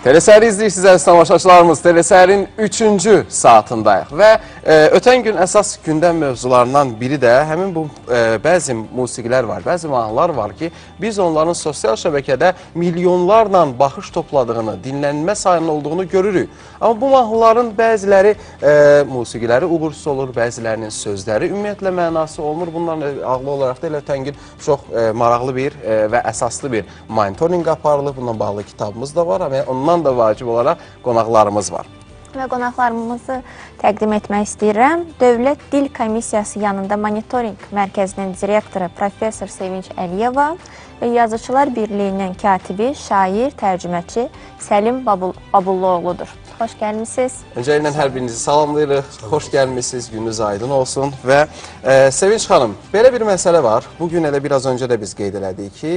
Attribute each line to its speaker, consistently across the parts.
Speaker 1: Telesəri izləyirsiniz əziz tamaşaçılarımız. Telesərin 3-cü saatındayıq və ötən gün əsas gündəm mövzularından biri də həmin bu bəzi musiqilər var, bəzi mahnılar var ki, biz onların sosial şəbəkədə milyonlarla baxış topladığını, dinlənmə sayının olduğunu görürük. Amma bu mahnıların bəziləri musiqiləri uğursuz olur, bəzilərinin sözləri ümumiyyətlə mənası olmur. Bunların ağlı olaraq da elə ötən gün çox maraqlı bir və əsaslı bir monitoring aparılıb. Bununla bağlı kitabımız da var və ondan da vacib olaraq qonaqlarımız var.
Speaker 2: Və qonaqlarımızı təqdim etmək istəyirəm. Dövlət Dil Komissiyası yanında Monitoring Mərkəzinin direktoru Professor Sevinç Əliyeva və Yazıçılar Birliyinin katibi, şair, tərcüməçi Səlim Babulluoğludur. Xoş gəlmişsiniz.
Speaker 1: Öncəliklə hər birinizi salamlayırıq. Xoş gəlmişsiniz, gününüz aydın olsun. Və Sevinç xanım, belə bir məsələ var. Bugün elə biraz öncə də biz qeyd elədik ki,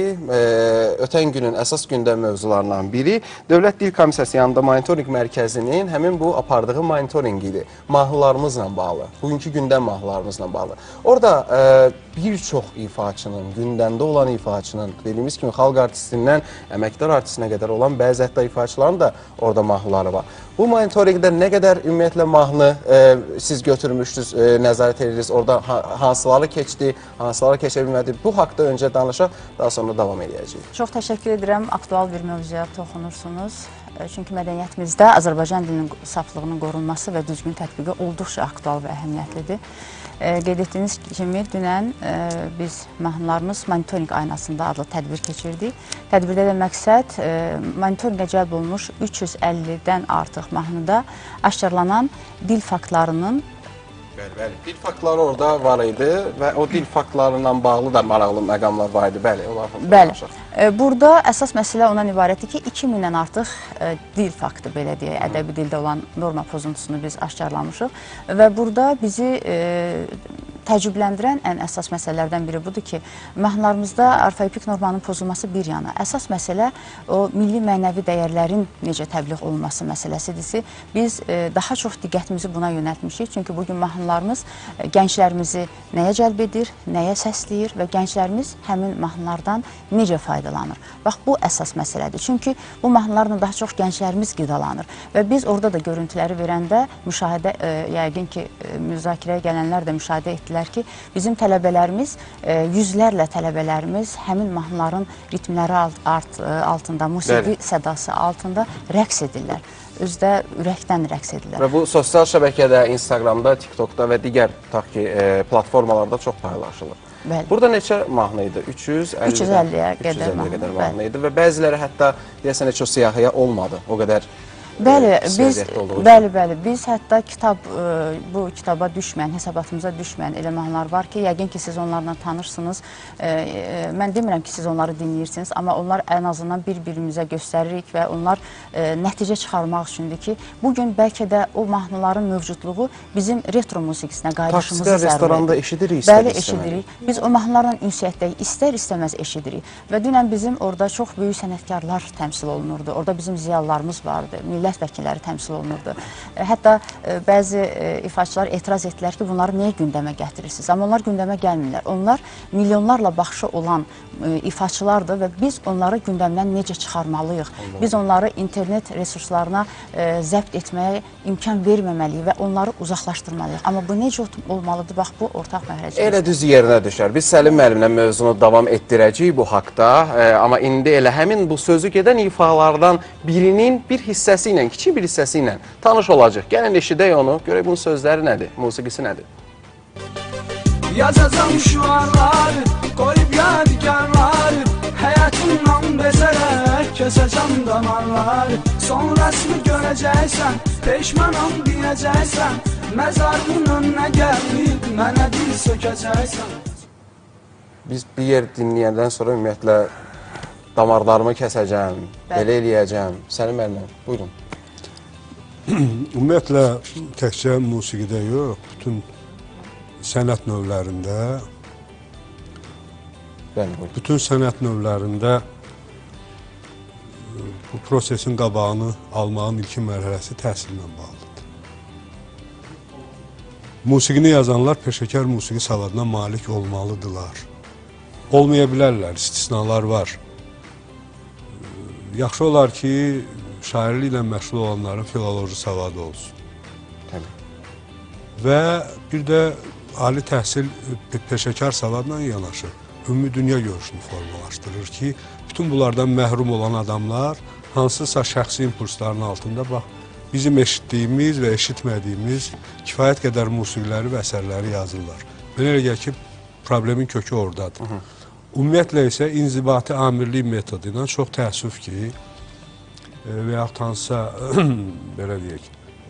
Speaker 1: ötən günün əsas gündəm mövzularından biri Dövlət Dil Komissiyası yanında Monitoring Mərkəzinin həmin bu apardığı monitoring idi. Mahnılarımızla bağlı, bugünkü gündəm mahnılarımızla bağlı. Orada bir çox ifaçının, gündəmdə olan ifaçının, dediyimiz kimi xalq artistindən əməkdar artistinə qədər olan bəzi hətta ifaçıların da orada mahnıları var. Bu monitoringdə nə qədər ümumiyyətlə mahnı siz götürmüşdünüz, nəzarət edirsiniz, orada hansıları keçdi, hansıları keçə bilmədi? Bu haqda öncə danışaq, daha sonra davam edəcəyik.
Speaker 3: Çox təşəkkür edirəm, aktual bir mövzuya toxunursunuz. Çünki mədəniyyətimizdə Azərbaycan dilinin saflığının qorunması və düzgün tətbiqi olduqca aktual və əhəmiyyətlidir. Qeyd etdiyiniz kimi dünən biz mahnılarımız monitoring aynasında adlı tədbir keçirdik. Tədbirdə də məqsəd monitorinqə cəlb olunmuş 350-dən artıq mahnıda aşkarlanan dil faktlarının
Speaker 1: Bəli, dil faktları orada var idi və o dil faktlarından bağlı da maraqlı məqamlar var idi. Bəli,
Speaker 3: Bəli. Burada əsas məsələ ondan ibarətdir ki, 2000-dən artıq dil faktı, belə deyək, ədəbi dildə olan norma pozuntusunu biz aşkarlamışıq və burada bizi təəccübləndirən ən əsas məsələlərdən biri budur ki, mahnılarımızda orfoepik normanın pozulması bir yana. Əsas məsələ o milli mənəvi dəyərlərin necə təbliğ olunması məsələsidir. Biz daha çox diqqətimizi buna yönəltmişik. Çünki bugün mahnılarımız gənclərimizi nəyə cəlb edir, nəyə səsləyir və gənclərimiz həmin mahnılardan necə faydalanır. Bax, bu əsas məsələdir. Çünki bu mahnılarla daha çox gənclərimiz qidalanır və biz orada da görüntüləri verəndə müşahidə, yəqin ki, müzakirəyə gələnlər də müşahidə etdilər ki, bizim tələbələrimiz, yüzlərlə tələbələrimiz həmin mahnıların ritmləri altında, musiqi sədası altında rəqs edirlər. Özdə ürəkdən rəqs edirlər.
Speaker 1: Və bu sosial şəbəkədə, Instagramda, TikTokda və digər platformalarda çox paylaşılır.
Speaker 3: Bəli.
Speaker 1: Burada neçə mahnı idi? 350-yə qədər mahnı idi və bəziləri hətta deyəsən heç o siyahıya olmadı, o qədər
Speaker 3: Bəli, biz hətta bu kitaba düşməyən, hesabatımıza düşməyən elə mahnılar var ki, yəqin ki, siz onlarla tanırsınız. Mən demirəm ki, siz onları dinləyirsiniz, amma onlar ən azından bir-birimizə göstəririk və onlar nəticə çıxarmaq üçündür ki, bugün bəlkə də o mahnıların mövcudluğu bizim retro musiqisinə qayıdışımızı zərur edir.
Speaker 1: Taksidə, restoranda eşidirik,
Speaker 3: Bəli, eşidirik. Biz o mahnılarla ünsiyyətdəyik, istər-istəməz eşidirik. Və dünən bizim orada çox böyük sənətkarlar təmsil olunurdu. Orada bizim ziyalılarımız vardı, millət vəkilləri təmsil olunurdu. Hətta bəzi ifaçılar etiraz etdilər ki, bunları niyə gündəmə gətirirsiniz? Amma onlar gündəmə gəlmirlər. Onlar milyonlarla baxışı olan ifaçılardır və biz onları gündəmdən necə çıxarmalıyıq? Biz onları internet resurslarına zəbt etməyə imkan verməməliyik və onları uzaqlaşdırmalıyıq. Amma bu necə olmalıdır? Bax, bu ortaq məhrəcimiz.
Speaker 1: Elə düz yerinə düşər. Biz Səlim müəllimlə mövzunu davam etdirəcəyik bu haqda. Amma indi elə həmin bu sözü gedən ifalardan birinin bir hissəsi ilə, kiçik bir hissəsi ilə tanış olacaq. Gəlin eşidək onu, görək bunun sözləri nədir, musiqisi nədir?
Speaker 4: Yazacam şuarları, qoyub yadigarları, həyatımdan bezərək kəsəcəm damarları. Sonrasını görəcəksən, peşmanam deyəcəksən, məzarın önünə gəlib mənə dil sökəcəksən.
Speaker 1: Biz bir yer dinləyəndən sonra ümumiyyətlə damarlarımı kəsəcəm, belə eləyəcəm. Səlim müəllim, buyurun.
Speaker 5: Ümumiyyətlə, təkcə musiqidə yox, bütün sənət növlərində, bütün sənət növlərində bu prosesin qabağını almağın ilkin mərhələsi təhsillə bağlıdır. Musiqini yazanlar peşəkar musiqi savadına malik olmalıdırlar. Olmaya bilərlər, istisnalar var. Yaxşı olar ki, şairliklə məşğul olanların filoloji savadı olsun.
Speaker 1: Təbii.
Speaker 5: Və bir də ali təhsil peşəkar savadla yanaşı ümumi dünya görüşünü formalaşdırır ki, bütün bunlardan məhrum olan adamlar hansısa şəxsi impulsların altında bax, bizim eşitdiyimiz və eşitmədiyimiz kifayət qədər musiqiləri və əsərləri yazırlar. Mənə elə gəlir ki, problemin kökü oradadır. Ümumiyyətlə isə inzibati amirlik metodu ilə çox təəssüf ki, və yaxud hansısa, belə deyək,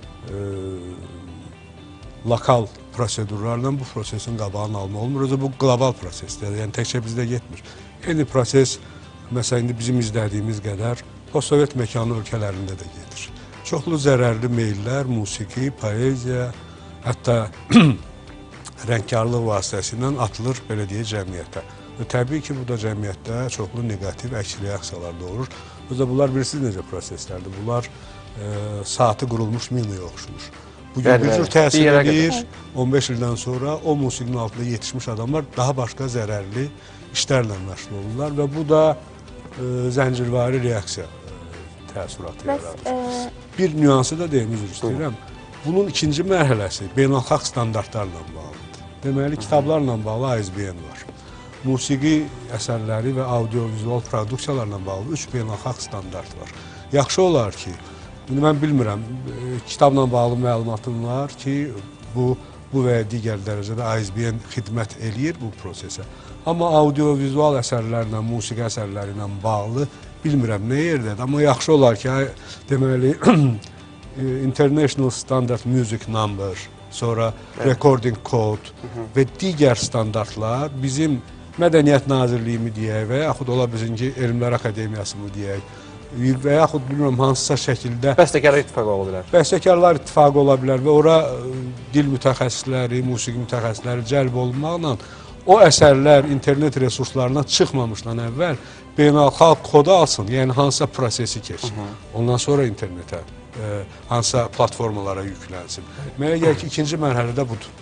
Speaker 5: lokal prosedurlarla bu prosesin qabağını alma olmur. Özü bu qlobal prosesdir, yəni təkcə bizdə getmir. Eyni proses, məsələn, indi bizim izlədiyimiz qədər postsovet məkanı ölkələrində də gedir. Çoxlu zərərli meyllər, musiqi, poeziya, hətta rəngkarlıq vasitəsilə atılır, belə deyək, cəmiyyətə. Və təbii ki, bu da cəmiyyətdə çoxlu negativ əks reaksiyalar doğurur. Özə bunlar bilirsiniz necə proseslərdir. Bunlar saatı qurulmuş minaya oxşuyur. Bugün bir cür təsir edir, 15 ildən sonra o musiqinin altında yetişmiş adamlar daha başqa zərərli işlərlə məşğul olurlar və bu da zəncirvari reaksiya təəssüratı yaradır. Bir nüansı da deyim, üzr istəyirəm. Bunun ikinci mərhələsi beynəlxalq standartlarla bağlıdır. Deməli, kitablarla bağlı ISBN var. Musiqi əsərləri və audio-vizual produksiyalarla bağlı 3 beynəlxalq standart var. Yaxşı olar ki, mən bilmirəm, kitabla bağlı məlumatım var ki, bu və ya digər dərəcədə ISBN xidmət eləyir bu prosesə. Amma audio-vizual əsərlərlə, musiqi əsərləri ilə bağlı bilmirəm nə yerdədir. Amma yaxşı olar ki, deməli, International Standard Music Number, sonra Recording Code və digər standartlar bizim Mədəniyyət Nazirliyimi deyək və yaxud ola bilsin ki, Elmlər Akademiyası mı deyək və yaxud bilmirəm hansısa şəkildə
Speaker 1: Bəstəkarlar İttifaqı ola bilər.
Speaker 5: Bəstəkarlar İttifaqı ola bilər və ora dil mütəxəssisləri, musiqi mütəxəssisləri cəlb olunmaqla o əsərlər internet resurslarına çıxmamışdan əvvəl beynəlxalq kodu alsın, yəni hansısa prosesi keçsin. Ondan sonra internetə, hansısa platformalara yüklənsin. Mənə gəlir ki, ikinci mərhələdə budur.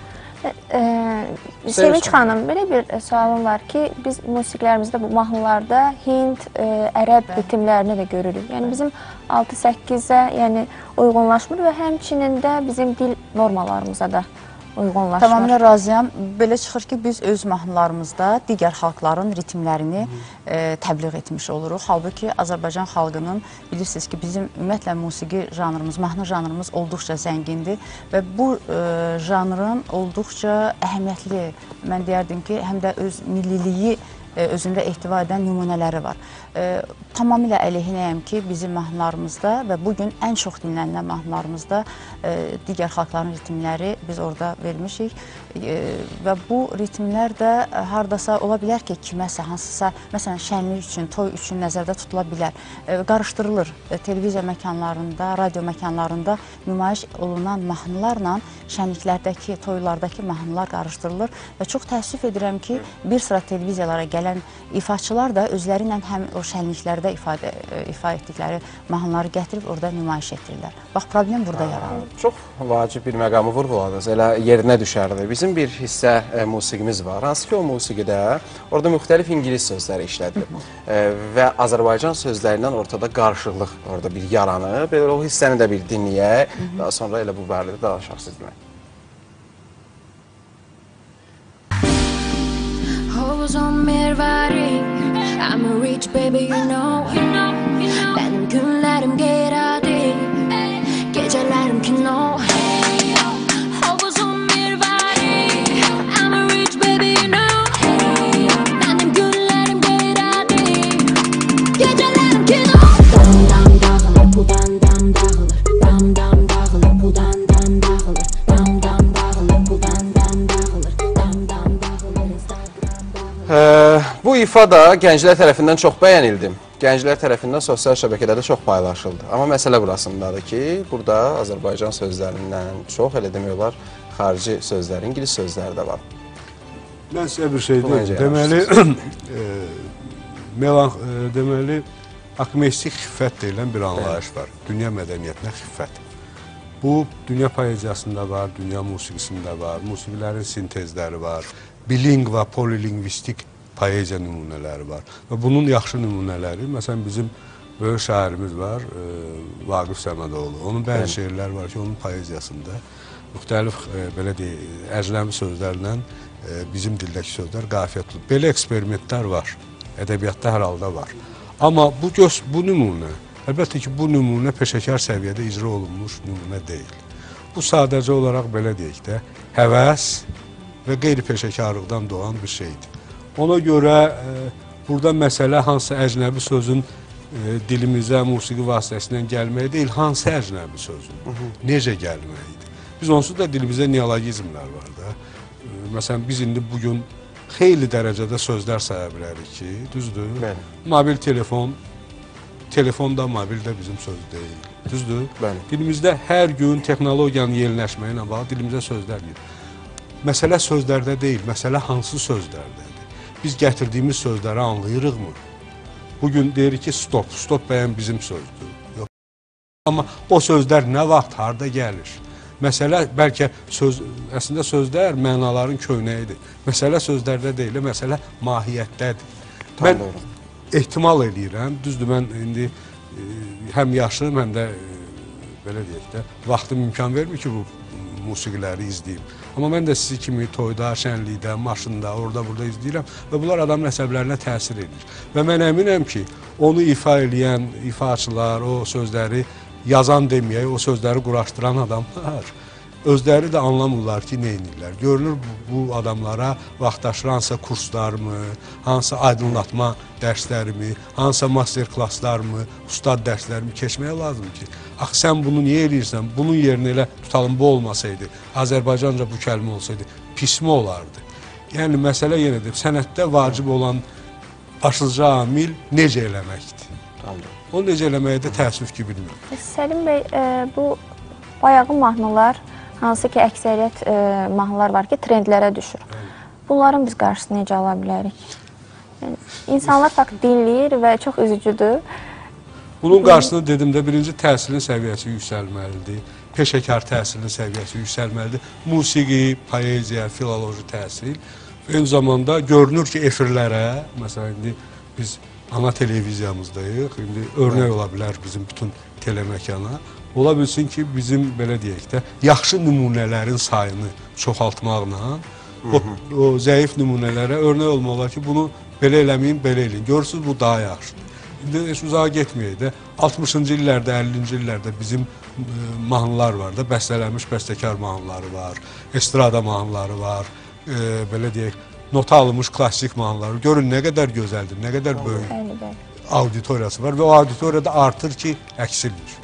Speaker 2: Sevinç xanım, belə bir sualım var ki, biz musiqilərimizdə, bu mahnılarda Hind, ərəb ritimlərini də görürük. Yəni bizim 6-8-ə yəni uyğunlaşmır və həmçinin də bizim dil normalarımıza da uyğunlaşmır.
Speaker 3: Tamamilə razıyam. Belə çıxır ki, biz öz mahnılarımızda digər xalqların ritmlərini təbliğ etmiş oluruq. Halbuki Azərbaycan xalqının bilirsiniz ki, bizim ümumiyyətlə musiqi janrımız, mahnı janrımız olduqca zəngindir və bu janrın olduqca əhəmiyyətli, mən deyərdim ki, həm də öz milliliyi özündə ehtiva edən nümunələri var. Tamamilə əleyhinəyəm ki, bizim mahnılarımızda və bugün ən çox dinlənilən mahnılarımızda digər xalqların ritmləri biz orada vermişik və bu ritmlər də hardasa ola bilər ki, kiməsə, hansısa, məsələn, şənlik üçün, toy üçün nəzərdə tutula bilər. Qarışdırılır. Televiziya məkanlarında, radio məkanlarında nümayiş olunan mahnılarla şənliklərdəki, toylardakı mahnılar qarışdırılır və çox təəssüf edirəm ki, bir sıra televiziyalara gələn ifaçılar da özləri ilə həm o şənliklərdə ifa etdikləri mahnıları gətirib orada nümayiş etdirirlər. Bax, problem burada yaranır.
Speaker 1: Çox vacib bir məqamı vurğuladınız, elə yerinə düşərdi. Bizim bir hissə musiqimiz var, hansı ki o musiqidə orada müxtəlif ingilis sözləri işlədilir və Azərbaycan sözlərindən ortada qarşılıq orada bir yaranır. Belə o hissəni də bir dinləyək, daha sonra elə bu barədə danışaq sizinlə.
Speaker 6: I'm a rich baby, you know. Benim günlerim geradı, gecelerim kino. Havuzum bir vari. I'm a rich baby, you know. Benim günlerim geradı, gecelerim kino. Dam dam dağılır, bu dam dam dağılır. Dam dam dağılır, bu dam dam dağılır. Dam dam dağılır, bu dam dam dağılır. Dam dam dağılır, Instagram dağılır.
Speaker 1: Bu ifa da gənclər tərəfindən çox bəyənildi. Gənclər tərəfindən sosial şəbəkələrdə çox paylaşıldı. Amma məsələ burasındadır ki, burada Azərbaycan sözlərindən çox, elə demək olar, xarici sözlər, ingilis sözləri də var.
Speaker 5: Mən sizə bir şey deyim. Deməli, akmestik xiffət deyilən bir anlayış var. Dünya mədəniyyətinə xiffət. Bu, dünya poeziyasında var, dünya musiqisində var, musiqilərin sintezləri var, bilingva, polilingvistik poeziya nümunələri var. Və bunun yaxşı nümunələri, məsələn, bizim böyük şairimiz var, Vaqif Səmədoğlu. Onun bəzi şeirlər var ki, onun poeziyasında müxtəlif, belə deyək, əcnəbi sözlərlə bizim dildəki sözlər qafiyə tutulub. Belə eksperimentlər var, ədəbiyyatda hər halda var. Amma bu nümunə, əlbəttə ki, bu nümunə peşəkar səviyyədə icra olunmuş nümunə deyil. Bu sadəcə olaraq, belə deyək də, həvəs və qeyri-peşəkarlıqdan doğan bir şeydir. Ona görə burada məsələ hansı əcnəbi sözün dilimizə, musiqi vasitəsindən gəlməyi deyil, hansı əcnəbi sözün, necə gəlməyidir. Biz onsuz da dilimizdə neologizmlər var da. Məsələn, biz indi bugün xeyli dərəcədə sözlər saya bilərik ki, düzdür?
Speaker 1: Bəli.
Speaker 5: Mobil telefon da, mobil də bizim söz deyil, düzdür?
Speaker 1: Bəli.
Speaker 5: Dilimizdə hər gün texnologiyanın yeniləşməyi ilə bağlı dilimizə sözlər gəlir. Məsələ sözlərdə deyil, məsələ hansı sözlərdədir? Biz gətirdiyimiz sözləri anlayırıqmı? Bugün deyirik ki, stop bəyən bizim sözdür. Yox. Amma o sözlər nə vaxt, harada gəlir? Məsələ bəlkə əslində sözlər mənaların köynəyidir. Məsələ sözlərdə deyil, məsələ mahiyyətdədir. Mən ehtimal edirəm, düzdür, mən indi həm yaşlıyım, həm də belə deyək də, vaxtım imkan vermir ki, bu musiqiləri izləyim. Amma mən də sizi kimi toyda, şənlikdə, maşında, orada-burada izləyirəm və bunlar adamın əsəblərinə təsir edir. Və mən əminəm ki, onu ifa eləyən ifaçılar, o sözləri yazan deməyək, o sözləri quraşdıran adamlar özləri də anlamırlar ki, nə edirlər. Görünür, bu adamlara vaxtaşırı hansısa kurslarmı, hansısa aydınlatma dərslərimi, hansısa master klasslarmı, ustad dərslərimi keçməyə lazım ki, axı sən bunu niyə eləyirsən? Bunun yerinə elə tutalım, bu olmasaydı, Azərbaycanca bu kəlmə olsaydı, pismi olardı. Yəni, məsələ yenə deyib, sənətdə vacib olan başlıca amil necə eləməkdir. Onu necə eləməyə də təəssüf ki, bilmirəm.
Speaker 2: Səlim bəy, bu bayağı mahnılar, hansı ki, əksəriyyət mahnılar var ki, trendlərə düşür. Bunların biz qarşısını necə ala bilərik? Yəni, insanlar fakt dinləyir və çox üzücüdür.
Speaker 5: Bunun qarşısını dedim də, birinci təhsilin səviyyəsi yüksəlməlidir, peşəkar təhsilin səviyyəsi yüksəlməlidir, musiqi, poeziya, filoloji təhsil. Eyni zamanda görünür ki, efirlərə, məsələn, indi biz ana televiziyamızdayıq, indi örnək ola bilər bizim bütün teleməkana. Ola bilsin ki, bizim, belə deyək də, yaxşı nümunələrin sayını çoxaltmaqla o zəif nümunələrə örnək olmaq olar ki, bunu belə eləməyin, belə eləyin. Görürsünüz, bu daha yaxşıdır. İndi heç uzağa getməyək də, 60-cı illərdə, 50-ci illərdə bizim mahnılar var da, bəstələnmiş bəstəkar mahnıları var, estrada mahnıları var, belə deyək, nota alınmış klassik mahnıları. Görün, nə qədər gözəldir, nə qədər böyük auditoriyası var və o auditoriyada artır ki, əksilidir.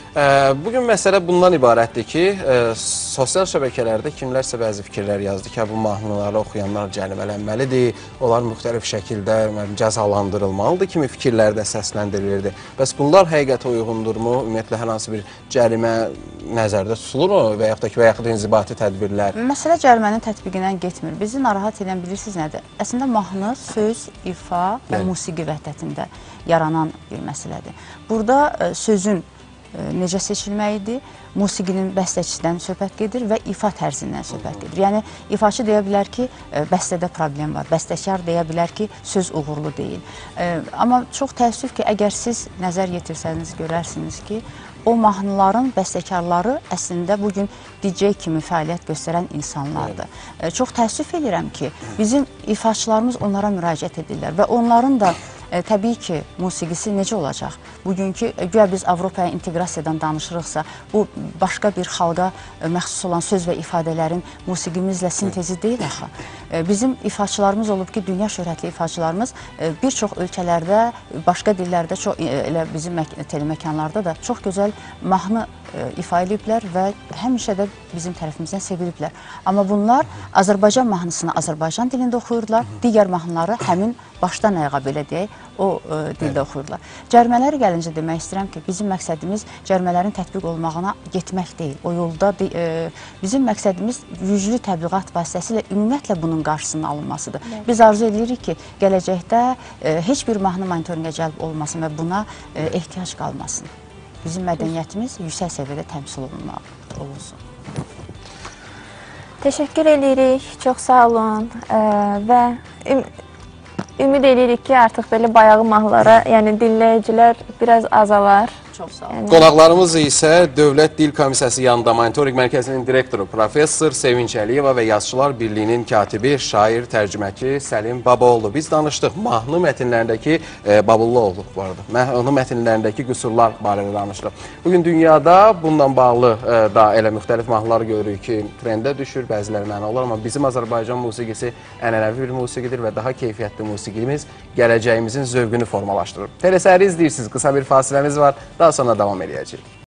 Speaker 1: Bugün məsələ bundan ibarətdir ki, sosial şəbəkələrdə kimlərsə bəzi fikirlər yazdı ki, bu mahnıları oxuyanlar cərimələnməlidir, onlar müxtəlif şəkildə cəzalandırılmalıdır kimi fikirlər də səsləndirilirdi. Bəs bunlar həqiqətə uyğundurmu? Ümumiyyətlə, hər hansı bir cərimə nəzərdə tutulur və yaxud da inzibati tədbirlər?
Speaker 3: Məsələ cərimənin tətbiqindən getmir. Bizi narahat edən bilirsiniz nədir? Əslində, mahnı söz, ifa və musiqi vəhdətində yaranan bir məsələdir. Burada sözün necə seçilməyidir, musiqinin bəstəçisindən söhbət gedir və ifa tərzindən söhbət gedir. Yəni, ifaçı deyə bilər ki, bəstədə problem var, bəstəkar deyə bilər ki, söz uğurlu deyil. Amma çox təəssüf ki, əgər siz nəzər yetirsəniz, görərsiniz ki, o mahnıların bəstəkarları əslində bugün DJ kimi fəaliyyət göstərən insanlardır. Çox təəssüf edirəm ki, bizim ifaçılarımız onlara müraciət edirlər və onların da təbii ki, musiqisi necə olacaq? Bugünkü, güya biz Avropaya inteqrasiyadan danışırıqsa, bu başqa bir xalqa məxsus olan söz və ifadələrin musiqimizlə sintezi deyil axı. Bizim ifaçılarımız olub ki, dünya şöhrətli ifaçılarımız bir çox ölkələrdə, başqa dillərdə, elə bizim teleməkanlarda da çox gözəl mahnı ifa ediblər və həmişə də bizim tərəfimizdən seviliblər. Amma bunlar Azərbaycan mahnısını Azərbaycan dilində oxuyurlar, digər mahnıları həmin başdan ayağa belə deyək, o dildə oxuyurlar. Cərimələri gəlincə demək istəyirəm ki, bizim məqsədimiz cərimələrin tətbiq olmağına getmək deyil. O yolda bizim məqsədimiz güclü təbliğat vasitəsilə ümumiyyətlə bunun qarşısının alınmasıdır. Biz arzu edirik ki, gələcəkdə heç bir mahnı monitorinqə cəlb olmasın və buna ehtiyac qalmasın. Bizim mədəniyyətimiz yüksək səviyyədə təmsil olunsun.
Speaker 2: Təşəkkür edirik, çox sağ olun və ümid edirik ki, artıq belə bayağı mahnılara, yəni dinləyicilər biraz azalar.
Speaker 3: Çox sağ olun.
Speaker 1: Qonaqlarımız isə Dövlət Dil Komissiyası yanında Monitoring Mərkəzinin direktoru Professor Sevinç Əliyeva və Yazıçılar Birliyinin katibi, şair, tərcüməçi Səlim Babaoğlu. Biz danışdıq mahnı mətnlərindəki, Babulluoğlu bu arada, mahnı mətnlərindəki qüsurlar barədə danışdıq. Bugün dünyada bununla bağlı da elə müxtəlif mahnılar görürük ki, trendə düşür, bəziləri mənə olur, amma bizim Azərbaycan musiqisi ənənəvi bir musiqidir və daha keyfiyyətli musiqimiz gələcəyimizin zövqünü formalaşdırır. Telesəri izləyirsiniz, qısa bir fasiləmiz var. Daha sonra davam edəcəyik.